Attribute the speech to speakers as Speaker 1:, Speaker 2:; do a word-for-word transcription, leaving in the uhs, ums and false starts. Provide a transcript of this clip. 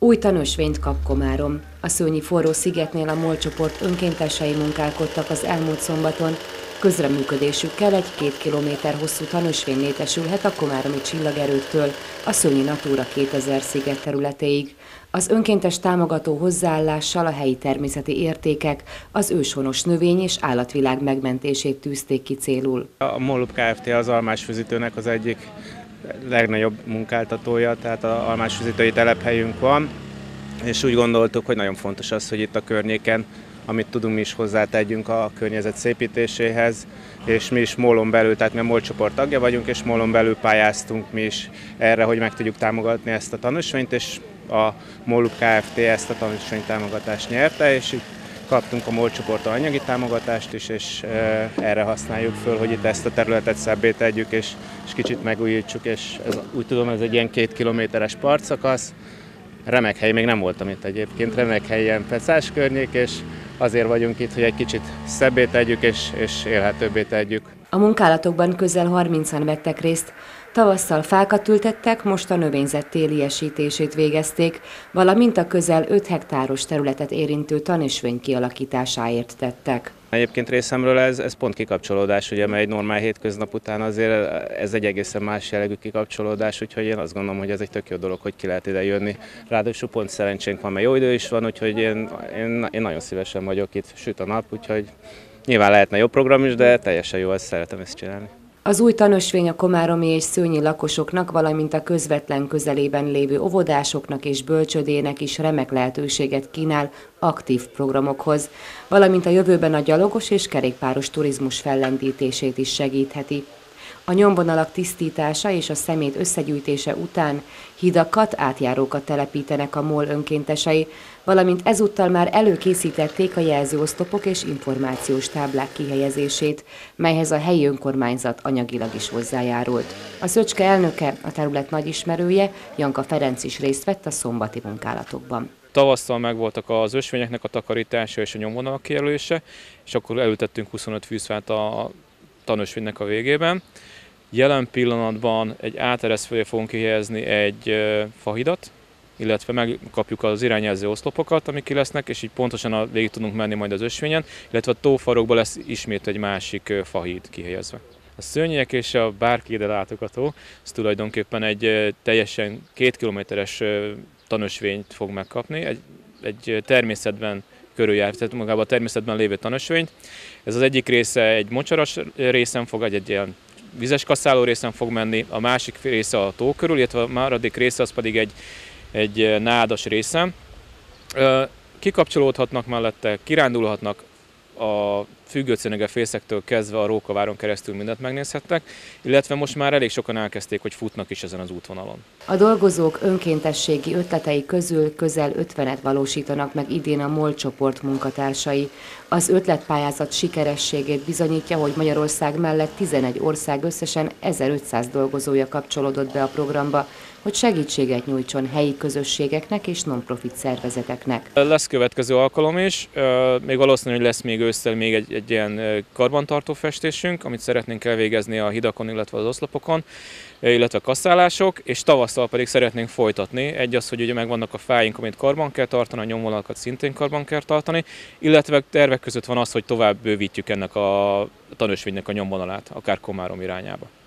Speaker 1: Új tanösvényt kap Komárom. A Szőnyi Forró Szigetnél a MOL csoport önkéntesei munkálkodtak az elmúlt szombaton. Közreműködésükkel egy két kilométer hosszú tanösvény létesülhet a komáromi Csillagerőttől a Szőnyi Natura kétezer sziget területéig. Az önkéntes támogató hozzáállással a helyi természeti értékek, az őshonos növény és állatvilág megmentését tűzték ki célul.
Speaker 2: A MOL Kft. Az almásfüzítőnek az egyik legnagyobb munkáltatója, tehát az almásfüzítői telephelyünk van, és úgy gondoltuk, hogy nagyon fontos az, hogy itt a környéken, amit tudunk, mi is hozzátegyünk a környezet szépítéséhez, és mi is MOL-on belül, tehát mi a MOL csoport tagja vagyunk, és MOL-on belül pályáztunk mi is erre, hogy meg tudjuk támogatni ezt a tanösvényt, és a MOL Kft. Ezt a tanösvény támogatást nyerte, és így kaptunk a MOL csoporttól anyagi támogatást is, és erre használjuk föl, hogy itt ezt a területet szebbé tegyük, és, és kicsit megújítsuk, és ez, úgy tudom, ez egy ilyen két kilométeres partszakasz. Remek hely, még nem voltam itt egyébként, remek hely, ilyen Pecás környék, és azért vagyunk itt, hogy egy kicsit szebbé tegyük, és, és élhetőbbé tegyük.
Speaker 1: A munkálatokban közel harmincan vettek részt. Tavasszal fákat ültettek, most a növényzet téliesítését végezték, valamint a közel öt hektáros területet érintő tanösvény kialakításáért tettek.
Speaker 2: Egyébként részemről ez, ez pont kikapcsolódás, ugye, mert egy normál hétköznap után azért ez egy egészen más jellegű kikapcsolódás, úgyhogy én azt gondolom, hogy ez egy tök jó dolog, hogy ki lehet ide jönni. Ráadásul pont szerencsénk van, mert jó idő is van, úgyhogy én, én, én nagyon szívesen vagyok itt, süt a nap, úgyhogy nyilván lehetne jobb program is, de teljesen jó, ezt szeretem ezt csinálni.
Speaker 1: Az új tanösvény a komáromi és szőnyi lakosoknak, valamint a közvetlen közelében lévő óvodásoknak és bölcsödének is remek lehetőséget kínál aktív programokhoz, valamint a jövőben a gyalogos és kerékpáros turizmus fellendítését is segítheti. A nyomvonalak tisztítása és a szemét összegyűjtése után hidakat, átjárókat telepítenek a MOL önkéntesei, valamint ezúttal már előkészítették a jelzőoszlopok és információs táblák kihelyezését, melyhez a helyi önkormányzat anyagilag is hozzájárult. A Szöcske elnöke, a terület nagyismerője, Janka Ferenc is részt vett a szombati munkálatokban.
Speaker 3: Tavasszal megvoltak az ösvényeknek a takarítása és a nyomvonalak kijelölése, és akkor elültettünk huszonöt fűszfát a tanösvénynek a végében. Jelen pillanatban egy áteresz fölé fogunk kihelyezni egy fahidat, illetve megkapjuk az irányjelző oszlopokat, amik ki lesznek, és így pontosan a, végig tudunk menni majd az ösvényen, illetve a tófarokban lesz ismét egy másik fahíd kihelyezve. A szőnyiek és a bárki ide látogató, az tulajdonképpen egy teljesen két kilométeres tanösvényt fog megkapni, egy, egy természetben körüljár, tehát magában a természetben lévő tanösvényt. Ez az egyik része egy mocsaras részen fog, egy, egy ilyen vizes kaszáló részen fog menni, a másik része a tó körül, illetve a maradék része az pedig egy, egy nádas részen. Kikapcsolódhatnak mellette, kirándulhatnak, a függőcénege fészektől kezdve a Rókaváron keresztül mindent megnézhettek, illetve most már elég sokan elkezdték, hogy futnak is ezen az útvonalon.
Speaker 1: A dolgozók önkéntességi ötletei közül közel ötvenet valósítanak meg idén a MOL csoport munkatársai. Az ötletpályázat sikerességét bizonyítja, hogy Magyarország mellett tizenegy ország összesen ezerötszáz dolgozója kapcsolódott be a programba, hogy segítséget nyújtson helyi közösségeknek és non-profit szervezeteknek.
Speaker 3: Lesz következő alkalom is, még valószínű, hogy lesz még ősszel még egy, egy ilyen karbantartó festésünk, amit szeretnénk elvégezni a hidakon, illetve az oszlopokon, illetve a kasszálások, és tavasszal pedig szeretnénk folytatni. Egy az, hogy ugye megvannak a fáink, amit karban kell tartani, a nyomvonalakat szintén karban kell tartani, illetve tervek között van az, hogy tovább bővítjük ennek a tanösvénynek a nyomvonalát, akár Komárom irányába.